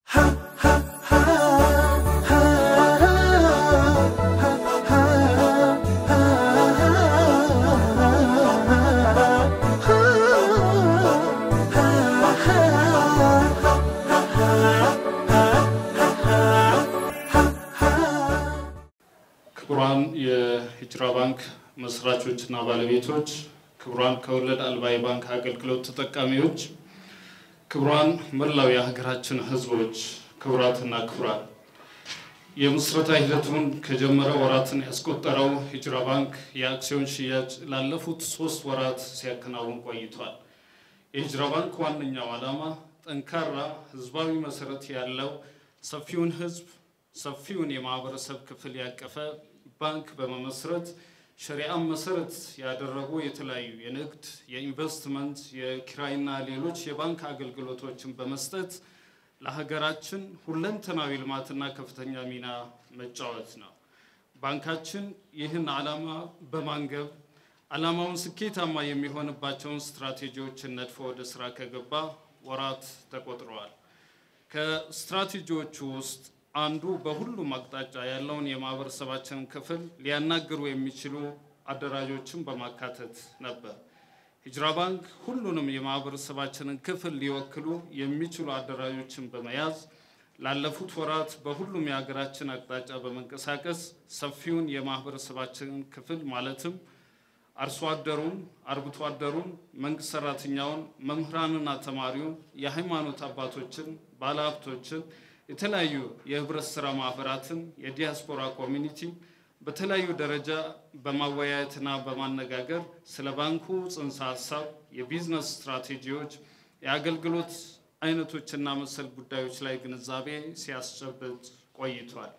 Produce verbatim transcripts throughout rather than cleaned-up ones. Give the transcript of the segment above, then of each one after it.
ክቡራን የሂጅራ ባንክ መስራቾችና ባለቤቶች ክቡራን ከወለድ አልባ ባንክ አገልግሎት ተጠቃሚዎች ክቡራን መላው የሀገራችን ህዝቦች ክቡራትና ክቡራን የምስረታ ሂደቱን ከጀመረ ወራትን ያስቆጠረው ሂጅራ ባንክ የአክሲዮን ሽያጭ ላለፉት ሶስት ወራት ሲያከናውን ቆይቷል። የሂጅራ ባንክ ዋነኛው ዓላማ ጠንካራ ህዝባዊ መሰረት ያለው ሰፊውን ህዝብ ሰፊውን የማህበረሰብ ክፍል ያቀፈ ባንክ በመመስረት ሸሪዓን መሰረት ያደረጉ የተለያዩ የንግድ የኢንቨስትመንት የኪራይና ሌሎች የባንክ አገልግሎቶችን በመስጠት ለሀገራችን ሁለንተናዊ ልማትና ከፍተኛ ሚና መጫወት ነው። ባንካችን ይህን ዓላማ በማንገብ ዓላማውን ስኬታማ የሚሆንባቸውን ስትራቴጂዎችን ነድፎ ወደ ስራ ከገባ ወራት ተቆጥረዋል። ከስትራቴጂዎቹ ውስጥ አንዱ በሁሉም አቅጣጫ ያለውን የማህበረሰባችን ክፍል ሊያናግሩ የሚችሉ አደራጆችን በማካተት ነበር። ሂጅራ ባንክ ሁሉንም የማህበረሰባችንን ክፍል ሊወክሉ የሚችሉ አደራጆችን በመያዝ ላለፉት ወራት በሁሉም የሀገራችን አቅጣጫ በመንቀሳቀስ ሰፊውን የማህበረሰባችንን ክፍል ማለትም አርሶ አደሩን አርብቶ አደሩን መንግስት ሰራተኛውን መምህራንና ተማሪውን የሃይማኖት አባቶችን ባለሀብቶችን የተለያዩ የህብረት ስራ ማህበራትን የዲያስፖራ ኮሚኒቲ በተለያዩ ደረጃ በማወያየትና በማነጋገር ስለ ባንኩ ጽንሰ ሐሳብ የቢዝነስ ስትራቴጂዎች የአገልግሎት አይነቶችና መሰል ጉዳዮች ላይ ግንዛቤ ሲያስጨብጥ ቆይቷል።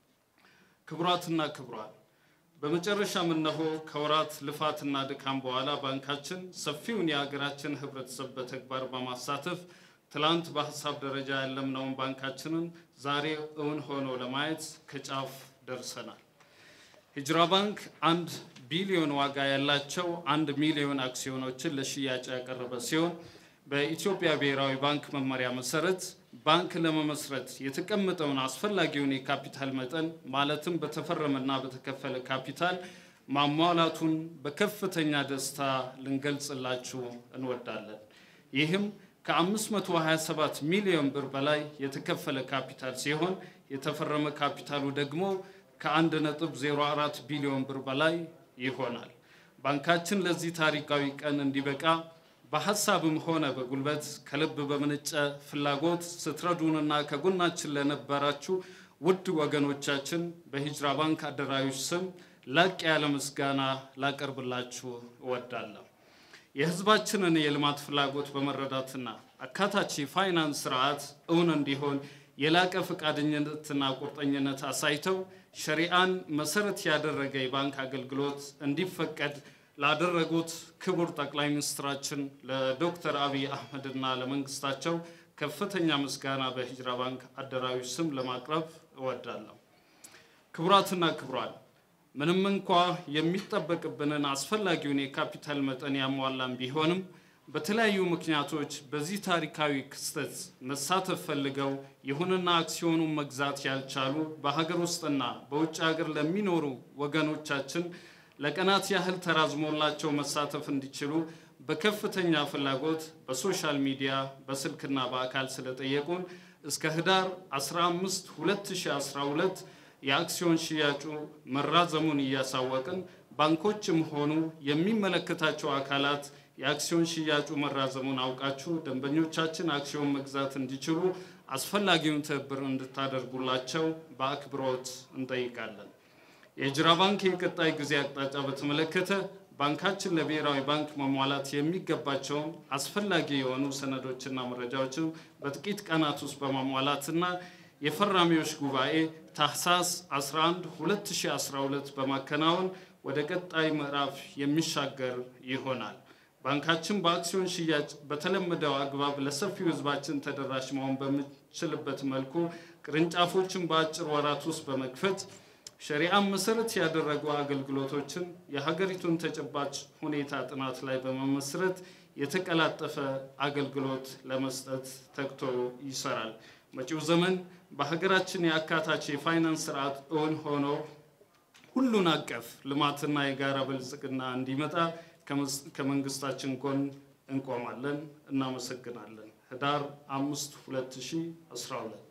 ክቡራትና ክቡራን በመጨረሻም እነሆ ከወራት ልፋትና ድካም በኋላ ባንካችን ሰፊውን የሀገራችን ህብረተሰብ በተግባር በማሳተፍ ትላንት በሐሳብ ደረጃ ያለምነውን ባንካችንን ዛሬ እውን ሆኖ ለማየት ከጫፍ ደርሰናል። ሂጅራ ባንክ አንድ ቢሊዮን ዋጋ ያላቸው አንድ ሚሊዮን አክሲዮኖችን ለሽያጭ ያቀረበ ሲሆን በኢትዮጵያ ብሔራዊ ባንክ መመሪያ መሰረት ባንክ ለመመስረት የተቀመጠውን አስፈላጊውን የካፒታል መጠን ማለትም በተፈረመና በተከፈለ ካፒታል ማሟላቱን በከፍተኛ ደስታ ልንገልጽላችሁ እንወዳለን። ይህም ከአምስት መቶ ሃያ ሰባት ሚሊዮን ብር በላይ የተከፈለ ካፒታል ሲሆን የተፈረመ ካፒታሉ ደግሞ ከአንድ ነጥብ ዜሮ አራት ቢሊዮን ብር በላይ ይሆናል። ባንካችን ለዚህ ታሪካዊ ቀን እንዲበቃ በሐሳብም ሆነ በጉልበት ከልብ በመነጨ ፍላጎት ስትረዱንና ከጎናችን ለነበራችሁ ውድ ወገኖቻችን በሂጅራ ባንክ አደራጆች ስም ላቅ ያለ ምስጋና ላቀርብላችሁ እወዳለሁ። የህዝባችንን የልማት ፍላጎት በመረዳትና አካታች ፋይናንስ ስርዓት እውን እንዲሆን የላቀ ፈቃደኝነትና ቁርጠኝነት አሳይተው ሸሪዓን መሰረት ያደረገ የባንክ አገልግሎት እንዲፈቀድ ላደረጉት ክቡር ጠቅላይ ሚኒስትራችን ለዶክተር አብይ አህመድና ለመንግስታቸው ከፍተኛ ምስጋና በሂጅራ ባንክ አደራጆች ስም ለማቅረብ እወዳለሁ። ክቡራትና ክቡራን ምንም እንኳን የሚጠበቅብንን አስፈላጊውን የካፒታል መጠን ያሟላን ቢሆንም በተለያዩ ምክንያቶች በዚህ ታሪካዊ ክስተት መሳተፍ ፈልገው ይሁንና አክሲዮኑን መግዛት ያልቻሉ በሀገር ውስጥና በውጭ ሀገር ለሚኖሩ ወገኖቻችን ለቀናት ያህል ተራዝሞላቸው መሳተፍ እንዲችሉ በከፍተኛ ፍላጎት በሶሻል ሚዲያ በስልክና በአካል ስለጠየቁን እስከ ህዳር አስራ አምስት ሁለት ሺህ አስራ ሁለት የአክሲዮን ሽያጩ መራዘሙን ያሳወቅን ባንኮችም ሆኑ የሚመለከታቸው አካላት የአክሲዮን ሽያጩ መራዘሙን አውቃችሁ ደንበኞቻችን አክሲዮን መግዛት እንዲችሉ አስፈላጊውን ትብብር እንድታደርጉላቸው በአክብሮት እንጠይቃለን። የሂጅራ ባንክ የቀጣይ ጊዜ አቅጣጫ በተመለከተ ባንካችን ለብሔራዊ ባንክ መሟላት የሚገባቸው አስፈላጊ የሆኑ ሰነዶችና መረጃዎችን በጥቂት ቀናት ውስጥ በማሟላትና የፈራሚዎች ጉባኤ ታህሳስ አስራ አንድ ሁለት ሺህ አስራ ሁለት በማከናወን ወደ ቀጣይ ምዕራፍ የሚሻገር ይሆናል። ባንካችን በአክሲዮን ሽያጭ በተለመደው አግባብ ለሰፊው ህዝባችን ተደራሽ መሆን በሚችልበት መልኩ ቅርንጫፎችን በአጭር ወራት ውስጥ በመክፈት ሸሪዓን መሰረት ያደረጉ አገልግሎቶችን የሀገሪቱን ተጨባጭ ሁኔታ ጥናት ላይ በመመስረት የተቀላጠፈ አገልግሎት ለመስጠት ተግቶ ይሰራል። መጪው ዘመን በሀገራችን ያካታች የፋይናንስ ስርዓት እውን ሆኖ ሁሉን አቀፍ ልማትና የጋራ ብልጽግና እንዲመጣ ከመንግስታችን ጎን እንቆማለን። እናመሰግናለን። ህዳር አምስት ሁለት ሺህ አስራ ሁለት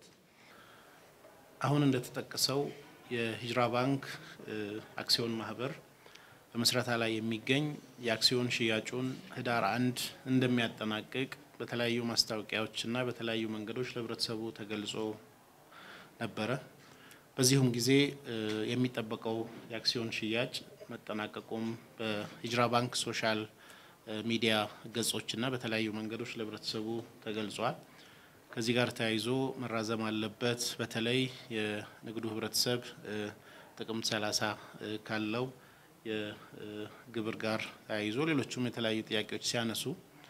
አሁን እንደተጠቀሰው የሂጅራ ባንክ አክሲዮን ማህበር በመስራታ ላይ የሚገኝ የአክሲዮን ሽያጩን ህዳር አንድ እንደሚያጠናቅቅ በተለያዩ ማስታወቂያዎችና በተለያዩ መንገዶች ለህብረተሰቡ ተገልጾ ነበር። በዚህም ጊዜ የሚጠበቀው የአክሲዮን ሽያጭ መጠናቀቁም በሂጅራ ባንክ ሶሻል ሚዲያ ገጾችና በተለያዩ መንገዶች ለህብረተሰቡ ተገልጿል። ከዚህ ጋር ተያይዞ መራዘም አለበት። በተለይ የንግዱ ህብረተሰብ ጥቅምት ሰላሳ ካለው የግብር ጋር ተያይዞ ሌሎችም የተለያዩ ጥያቄዎች ሲያነሱ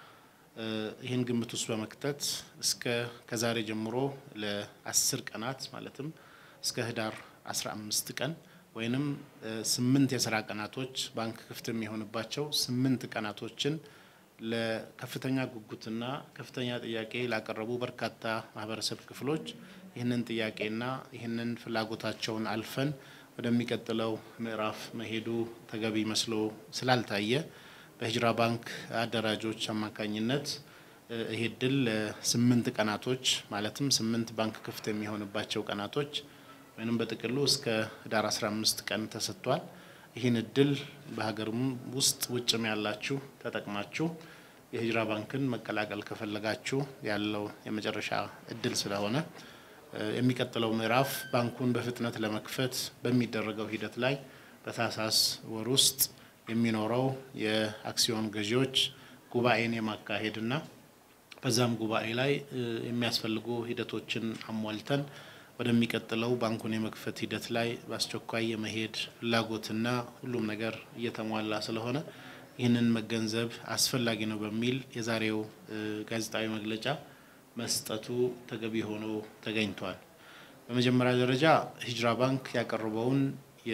ይህን ግምት ውስጥ በመክተት እስከ ከዛሬ ጀምሮ ለአስር ቀናት ማለትም እስከ ህዳር አስራ አምስት ቀን ወይንም ስምንት የሥራ ቀናቶች ባንክ ክፍት የሚሆንባቸው ስምንት ቀናቶችን ለከፍተኛ ጉጉትና ከፍተኛ ጥያቄ ላቀረቡ በርካታ ማህበረሰብ ክፍሎች ይህንን ጥያቄና ይህንን ፍላጎታቸውን አልፈን ወደሚቀጥለው ምዕራፍ መሄዱ ተገቢ መስሎ ስላልታየ በሂጅራ ባንክ አደራጆች አማካኝነት ይሄ ድል ለስምንት ቀናቶች ማለትም ስምንት ባንክ ክፍት የሚሆንባቸው ቀናቶች ወይንም በጥቅሉ እስከ ህዳር አስራ አምስት ቀን ተሰጥቷል። ይህን ድል በሀገርም ውስጥ ውጭም ያላችሁ ተጠቅማችሁ የሂጅራ ባንክን መቀላቀል ከፈለጋችሁ ያለው የመጨረሻ እድል ስለሆነ የሚቀጥለው ምዕራፍ ባንኩን በፍጥነት ለመክፈት በሚደረገው ሂደት ላይ በታህሳስ ወር ውስጥ የሚኖረው የአክሲዮን ገዢዎች ጉባኤን የማካሄድና በዛም ጉባኤ ላይ የሚያስፈልጉ ሂደቶችን አሟልተን ወደሚቀጥለው ባንኩን የመክፈት ሂደት ላይ በአስቸኳይ የመሄድ ፍላጎትና ሁሉም ነገር እየተሟላ ስለሆነ ይህንን መገንዘብ አስፈላጊ ነው በሚል የዛሬው ጋዜጣዊ መግለጫ መስጠቱ ተገቢ ሆኖ ተገኝቷል። በመጀመሪያ ደረጃ ሂጅራ ባንክ ያቀረበውን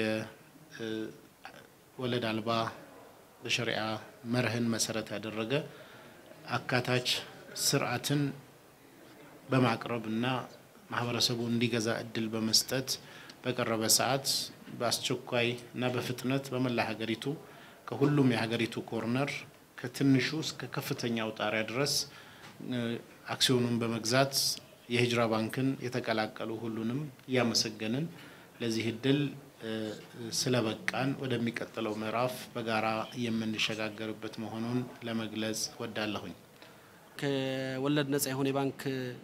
የወለድ አልባ በሸሪዓ መርህን መሰረት ያደረገ አካታች ስርዓትን በማቅረብና ማህበረሰቡ እንዲገዛ እድል በመስጠት በቀረበ ሰዓት በአስቸኳይ እና በፍጥነት በመላ ሀገሪቱ ከሁሉም የሀገሪቱ ኮርነር ከትንሹ እስከ ከፍተኛው ጣሪያ ድረስ አክሲዮኑን በመግዛት የሂጅራ ባንክን የተቀላቀሉ ሁሉንም ያመሰገንን ለዚህ እድል ስለበቃን ወደሚቀጥለው ምዕራፍ በጋራ የምንሸጋገርበት መሆኑን ለመግለጽ ወዳለሁኝ። ከወለድ ነፃ የሆነ ባንክ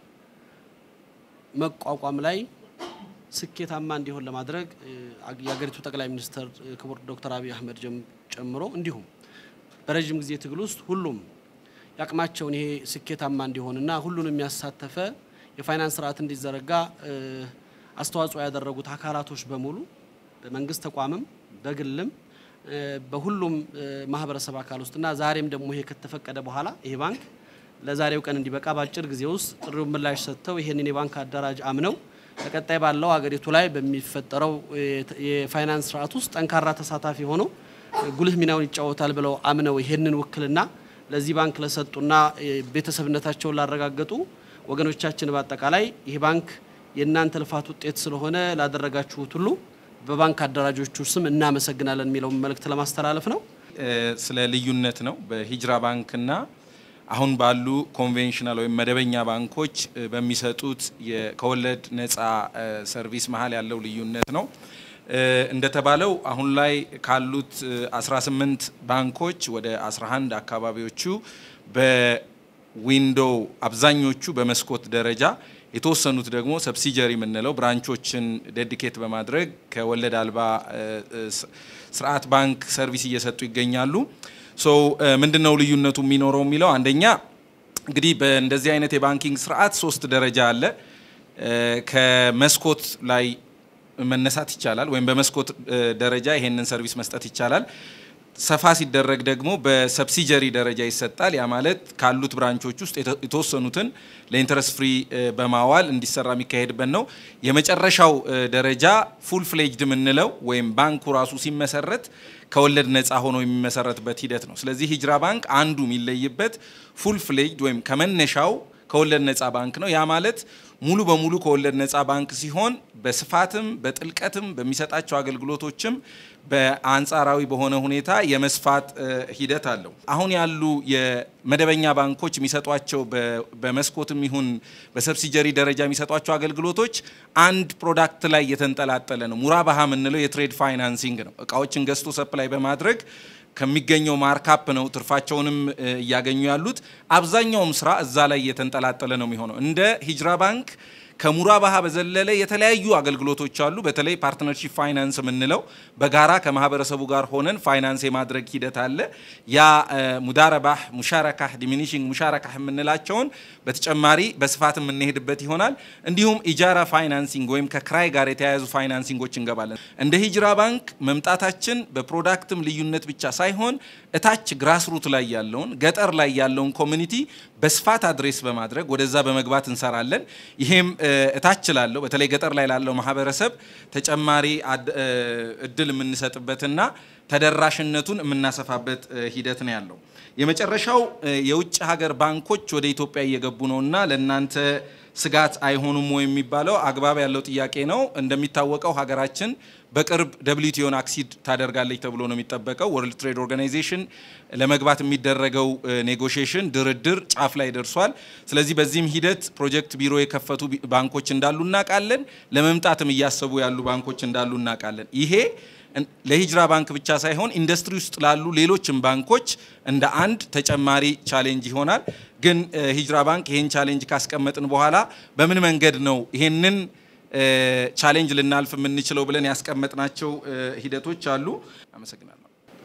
መቋቋም ላይ ስኬታማ እንዲሆን ለማድረግ የሀገሪቱ ጠቅላይ ሚኒስትር ክቡር ዶክተር አብይ አህመድ ጨምሮ እንዲሁም በረጅም ጊዜ ትግል ውስጥ ሁሉም ያቅማቸውን ይሄ ስኬታማ እንዲሆንና ሁሉንም የሚያሳተፈ የፋይናንስ ስርዓት እንዲዘረጋ አስተዋጽኦ ያደረጉት አካላቶች በሙሉ በመንግስት ተቋምም በግልም በሁሉም ማህበረሰብ አካል ውስጥና ዛሬም ደግሞ ይሄ ከተፈቀደ በኋላ ይሄ ባንክ ለዛሬው ቀን እንዲበቃ ባጭር ጊዜ ውስጥ ጥሩም ምላሽ ሰጥተው ይሄንን የባንክ አደራጅ አምነው ተቀጣይ ባለው ሀገሪቱ ላይ በሚፈጠረው የፋይናንስ ስርዓት ውስጥ ጠንካራ ተሳታፊ ሆኖ ጉልህ ሚናውን ይጫወታል ብለው አምነው ይሄንን ውክልና ለዚህ ባንክ ለሰጡና ቤተሰብነታቸውን ላረጋገጡ ወገኖቻችን በአጠቃላይ ይሄ ባንክ የእናንተ ልፋት ውጤት ስለሆነ ላደረጋችሁት ሁሉ በባንክ አደራጆቹ ስም እናመሰግናለን የሚለው መልእክት ለማስተላለፍ ነው። ስለ ልዩነት ነው በሂጅራ ባንክና አሁን ባሉ ኮንቬንሽናል ወይ መደበኛ ባንኮች በሚሰጡት የከወለድ ነፃ ሰርቪስ መሃል ያለው ልዩነት ነው። እንደተባለው አሁን ላይ ካሉት አስራ ስምንት ባንኮች ወደ አስራ አንድ አካባቢዎቹ በዊንዶው አብዛኞቹ በመስኮት ደረጃ የተወሰኑት ደግሞ ሰብሲጀሪ የምንለው ብራንቾችን ዴዲኬት በማድረግ ከወለድ አልባ ስርዓት ባንክ ሰርቪስ እየሰጡ ይገኛሉ። ሶ ምንድነው ልዩነቱ የሚኖረው የሚለው አንደኛ እንግዲህ በእንደዚህ አይነት የባንኪንግ ስርዓት ሶስት ደረጃ አለ። ከመስኮት ላይ መነሳት ይቻላል ወይም በመስኮት ደረጃ ይሄንን ሰርቪስ መስጠት ይቻላል። ሰፋ ሲደረግ ደግሞ በሰብሲጀሪ ደረጃ ይሰጣል። ያ ማለት ካሉት ብራንቾች ውስጥ የተወሰኑትን ለኢንተረስት ፍሪ በማዋል እንዲሰራ የሚካሄድበት ነው። የመጨረሻው ደረጃ ፉል ፍሌጅድ ምንለው ወይም ባንኩ ራሱ ሲመሰረት ከወለድ ነፃ ሆኖ የሚመሰረትበት ሂደት ነው። ስለዚህ ሂጅራ ባንክ አንዱ የሚለይበት ፉል ፍሌጅድ ወይም ከመነሻው ከወለድ ነፃ ባንክ ነው። ያ ማለት ሙሉ በሙሉ ከወለድ ነፃ ባንክ ሲሆን በስፋትም በጥልቀትም በሚሰጣቸው አገልግሎቶችም በአንጻራዊ በሆነ ሁኔታ የመስፋት ሂደት አለው። አሁን ያሉ የመደበኛ ባንኮች የሚሰጧቸው በመስኮትም ይሁን በሰብሲጀሪ ደረጃ የሚሰጧቸው አገልግሎቶች አንድ ፕሮዳክት ላይ የተንጠላጠለ ነው። ሙራባሃ የምንለው የትሬድ ፋይናንሲንግ ነው። እቃዎችን ገዝቶ ሰፕላይ በማድረግ ከሚገኘው ማርካፕ ነው ትርፋቸውንም እያገኙ ያሉት። አብዛኛውም ስራ እዛ ላይ የተንጠላጠለ ነው የሚሆነው። እንደ ሂጅራ ባንክ ከሙራባሃ በዘለለ የተለያዩ አገልግሎቶች አሉ። በተለይ ፓርትነርሺፕ ፋይናንስ የምንለው በጋራ ከማህበረሰቡ ጋር ሆነን ፋይናንስ የማድረግ ሂደት አለ። ያ ሙዳረባህ ሙሻረካህ ዲሚኒሺንግ ሙሻረካህ የምንላቸውን በተጨማሪ በስፋት የምንሄድበት ይሆናል። እንዲሁም ኢጃራ ፋይናንሲንግ ወይም ከክራይ ጋር የተያያዙ ፋይናንሲንጎች እንገባለን። እንደ ሂጅራ ባንክ መምጣታችን በፕሮዳክትም ልዩነት ብቻ ሳይሆን እታች ግራስሩት ላይ ያለውን ገጠር ላይ ያለውን ኮሚኒቲ በስፋት አድሬስ በማድረግ ወደዛ በመግባት እንሰራለን። ይሄም እታች ላለው በተለይ ገጠር ላይ ላለው ማህበረሰብ ተጨማሪ እድል የምንሰጥበትና ተደራሽነቱን የምናሰፋበት ሂደት ነው ያለው። የመጨረሻው የውጭ ሀገር ባንኮች ወደ ኢትዮጵያ እየገቡ ነውና ለናንተ ስጋት አይሆኑም ወይ የሚባለው አግባብ ያለው ጥያቄ ነው። እንደሚታወቀው ሀገራችን በቅርብ ደብሊውቲኦን አክሲድ ታደርጋለች ተብሎ ነው የሚጠበቀው። ወርልድ ትሬድ ኦርጋናይዜሽን ለመግባት የሚደረገው ኔጎሺዬሽን ድርድር ጫፍ ላይ ደርሷል። ስለዚህ በዚህም ሂደት ፕሮጀክት ቢሮ የከፈቱ ባንኮች እንዳሉ እናውቃለን። ለመምጣትም እያሰቡ ያሉ ባንኮች እንዳሉ እናውቃለን። ይሄ ለሂጅራ ባንክ ብቻ ሳይሆን ኢንዱስትሪ ውስጥ ላሉ ሌሎችም ባንኮች እንደ አንድ ተጨማሪ ቻሌንጅ ይሆናል። ግን ሂጅራ ባንክ ይሄን ቻሌንጅ ካስቀመጥን በኋላ በምን መንገድ ነው ይሄንን ቻሌንጅ ልናልፍ የምንችለው ብለን ያስቀመጥናቸው ሂደቶች አሉ። አመሰግናለሁ።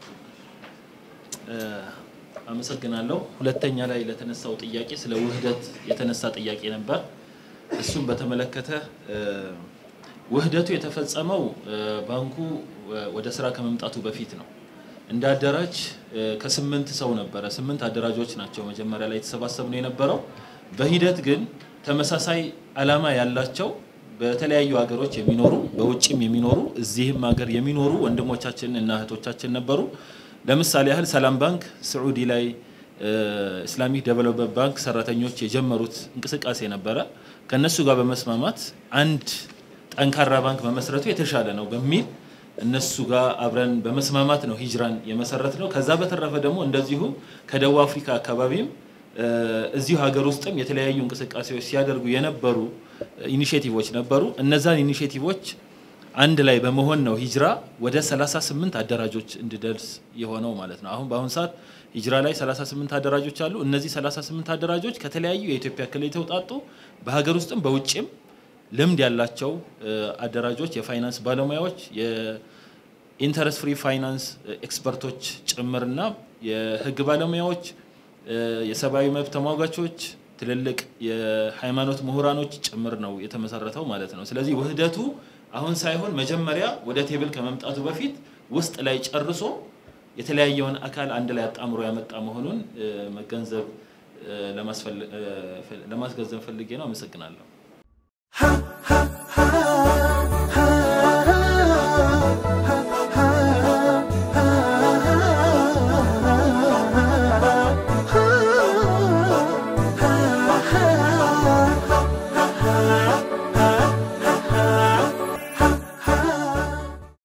አመሰግናለሁ። ሁለተኛ ላይ ለተነሳው ጥያቄ ስለ ውህደት የተነሳ ጥያቄ ነበር። እሱም በተመለከተ ውህደቱ የተፈጸመው ባንኩ ወደ ስራ ከመምጣቱ በፊት ነው። እንደ አደራጅ ከስምንት ሰው ነበረ። ስምንት አደራጆች ናቸው መጀመሪያ ላይ የተሰባሰብነው የነበረው። በሂደት ግን ተመሳሳይ አላማ ያላቸው በተለያዩ ሀገሮች የሚኖሩ በውጭም የሚኖሩ እዚህም ሀገር የሚኖሩ ወንድሞቻችን እና እህቶቻችን ነበሩ። ለምሳሌ ያህል ሰላም ባንክ ሳዑዲ ላይ ኢስላሚክ ዴቨሎፕመንት ባንክ ሰራተኞች የጀመሩት እንቅስቃሴ ነበረ። ከነሱ ጋር በመስማማት አንድ ጠንካራ ባንክ በመስረቱ የተሻለ ነው በሚል እነሱ ጋር አብረን በመስማማት ነው ሂጅራን የመሰረት ነው። ከዛ በተረፈ ደግሞ እንደዚሁ ከደቡብ አፍሪካ አካባቢም እዚሁ ሀገር ውስጥም የተለያዩ እንቅስቃሴዎች ሲያደርጉ የነበሩ ኢኒሺዬቲቮች ነበሩ። እነዛን ኢኒሺዬቲቮች አንድ ላይ በመሆን ነው ሂጅራ ወደ ሰላሳ ስምንት አደራጆች እንዲደርስ የሆነው ማለት ነው። አሁን በአሁን ሰዓት ሂጅራ ላይ ሰላሳ ስምንት አደራጆች አሉ። እነዚህ ሰላሳ ስምንት አደራጆች ከተለያዩ የኢትዮጵያ ክልል የተውጣጡ በሀገር ውስጥም በውጭም ልምድ ያላቸው አደራጆች የፋይናንስ ባለሙያዎች የኢንተረስት ፍሪ ፋይናንስ ኤክስፐርቶች ጭምርና የህግ ባለሙያዎች የሰብአዊ መብት ተሟጋቾች ትልልቅ የሃይማኖት ምሁራኖች ጭምር ነው የተመሰረተው ማለት ነው። ስለዚህ ውህደቱ አሁን ሳይሆን መጀመሪያ ወደ ቴብል ከመምጣቱ በፊት ውስጥ ላይ ጨርሶ የተለያየውን አካል አንድ ላይ አጣምሮ ያመጣ መሆኑን መገንዘብ ለማስገንዘብ ፈልጌ ነው። አመሰግናለሁ።